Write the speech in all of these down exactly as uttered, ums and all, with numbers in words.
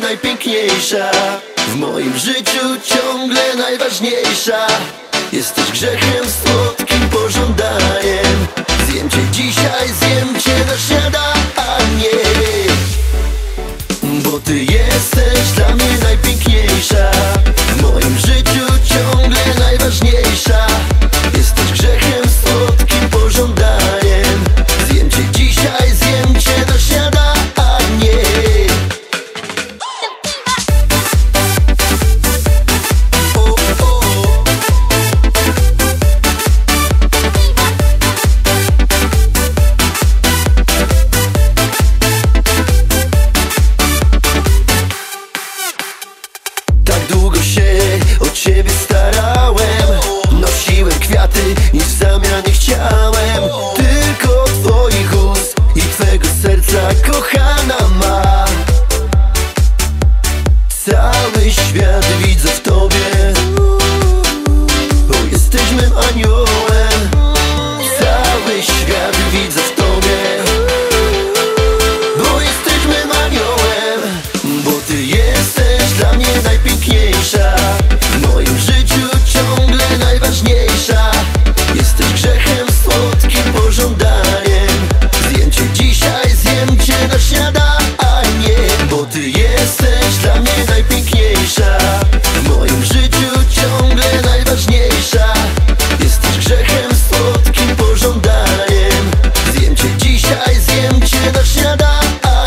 najpiękniejsza, w moim życiu ciągle najważniejsza. Jesteś grzechem słodkim pożądaniem. Zjem cię dzisiaj, zjem cię na śniadanie, bo ty jesteś dla mnie najpiękniejsza, w moim życiu ciągle najważniejsza. Jesteś grzechem słodkim pożądaniem. Zjem cię dzisiaj, zjem cię na śniadanie. Tak długo się o ciebie starałem, nosiłem kwiaty i w zamian nie chciałem tylko twoich ust i twego serca, kochana ma. Cały świat widzę w tobie, bo jesteś mym aniołem. Cały świat widzę w tobie, bo jesteś mym aniołem. Bo ty jesteś dla mnie najpiękniejsza, w moim życiu ciągle najważniejsza. Jesteś grzechem słodkim pożądaniem. Zjem cię dzisiaj, zjem cię na śniadanie, bo ty jesteś dla mnie najpiękniejsza, w moim życiu ciągle najważniejsza. Jesteś grzechem słodkim pożądaniem. Zjem cię dzisiaj, zjem cię na śniadanie.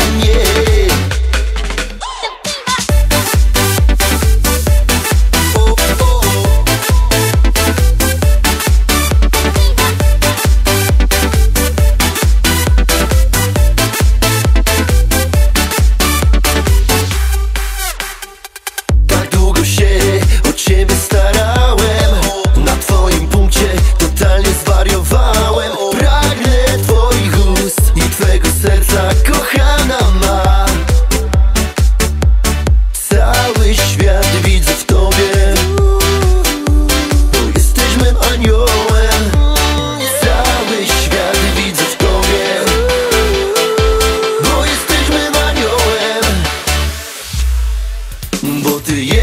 Tak długo się o ciebie starałem, na twoim punkcie totalnie zwariowałem. Pragnę twoich ust i twego serca, kochana ma. Cały świat widzę w tobie, bo jesteś mym aniołem. Cały świat widzę w tobie, bo jesteś mym aniołem. Bo ty